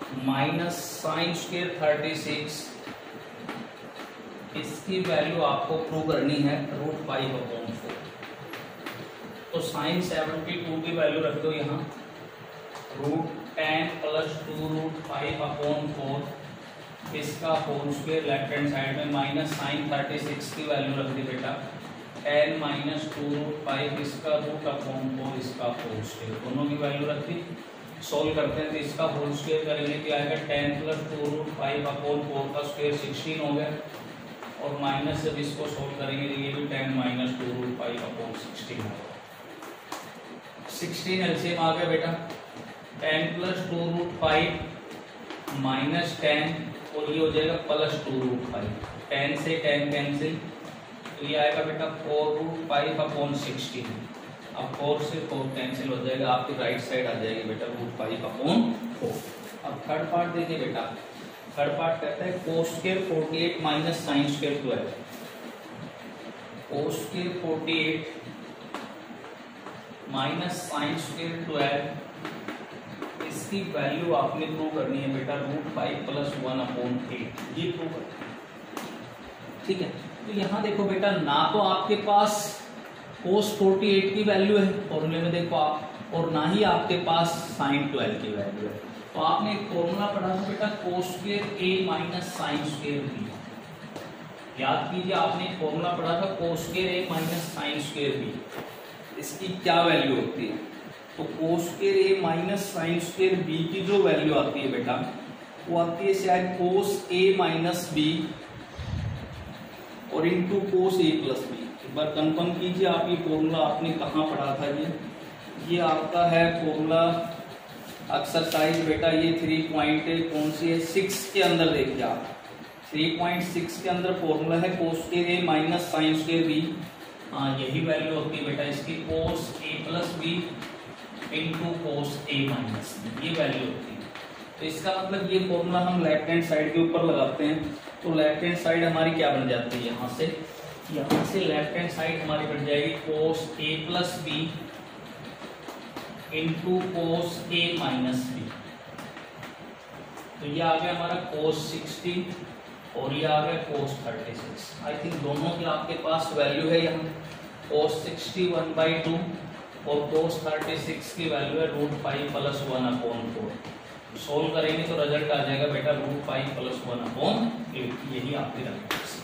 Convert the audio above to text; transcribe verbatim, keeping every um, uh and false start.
Minus sine square thirty six, इसकी value आपको prove करनी है रूट फाइव अपॉन फोर। तो साइन सेवेंटी टू की वैल्यू रख दो यहाँ, root ten plus two root five upon four, इसका whole square left hand side में, माइनस साइन थर्टी सिक्स की वैल्यू रख दी बेटा ten minus two root five, इसका रूट अपॉन फोर, इसका होल स्क्वायर, दोनों की वैल्यू रख दी। सोल्व करते हैं तो इसका होल स्क्वायर करेंगे क्या आएगा, ten plus two root five upon four का स्क्वायर सिक्सटीन हो गया, और माइनस जब इसको सोल्व करेंगे तो ये भी ten minus two root five upon sixteen होगा। सिक्सटीन एलसीएम आ गया बेटा, ten plus two root five minus ten, और ये हो जाएगा plus two root five, ten से टेन कैंसिल, तो ये आएगा बेटा four root five upon sixteen. अब फोर से फोर कैंसिल हो जाएगा, आपकी राइट साइड आ जाएगी बेटा रूट फाइव अपॉन फोर। अब थर्ड पार्ट देखिए बेटा, थर्ड पार्ट कहता है cos square forty eight minus sine square twelve, cos square forty eight minus sine square twelve, इसकी वैल्यू आपने प्रूव करनी है बेटा root five plus one upon eight, ये प्रूव करना, ठीक है। तो यहाँ देखो बेटा, ना तो आपके पास कोस फोर्टी एट की वैल्यू है फॉर्मूले में देखो आप, और ना ही आपके पास साइन ट्वेल्व की वैल्यू है। तो आपने एक फॉर्मूला पढ़ा था बेटा cos square A minus sine square B, याद कीजिए आपने एक फॉर्मूला पढ़ा था cos square A minus sine square B, इसकी क्या वैल्यू होती है। तो cos square A minus sine square B की जो वैल्यू आती है बेटा, वो आती है शायद कोस ए माइनस बी और into cos A plus B. एक बार कंफर्म कीजिए आप, ये फॉर्मूला आपने कहाँ पढ़ा था, ये ये आपका है फॉर्मूला एक्सरसाइज बेटा, ये थ्री पॉइंट कौन सी है, सिक्स के अंदर देखिए आप, थ्री पॉइंट सिक्स के अंदर फॉर्मूला है cos square A minus sine square B. हाँ, यही वैल्यू होती है बेटा इसकी, cos A plus B into cos A minus B, ये वैल्यू होती है। तो इसका मतलब ये फॉर्मूला हम लेफ्ट हैंड साइड के ऊपर लगाते हैं, तो लेफ्ट हैंड साइड हमारी क्या बन जाती है, यहाँ से यहाँ से लेफ्ट हैंड साइड हमारी बन जाएगी cos A plus B into cos A minus B. तो ये आ गया हमारा कोस सिक्सटी और ये आ गया cos thirty six. I think दोनों की आपके पास वैल्यू है यहाँ, cos sixty one by two और कोस थर्टी सिक्स की वैल्यू है root five plus one upon four. Solve करेंगे तो रिजल्ट आ जाएगा बेटा root five plus one upon eight, यही आपकी रखी